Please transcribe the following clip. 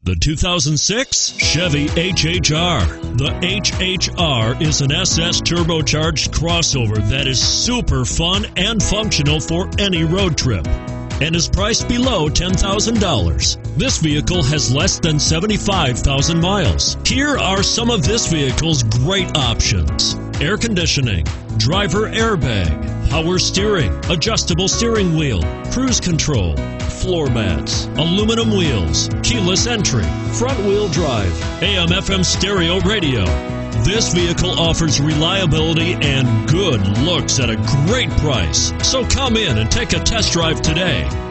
The 2006 Chevy HHR. The HHR is an SS turbocharged crossover that is super fun and functional for any road trip and is priced below $10,000. This vehicle has less than 75,000 miles. Here are some of this vehicle's great options: air conditioning, driver airbag, power steering, adjustable steering wheel, cruise control, floor mats, aluminum wheels, keyless entry, front wheel drive, AM/FM stereo radio. This vehicle offers reliability and good looks at a great price. So come in and take a test drive today.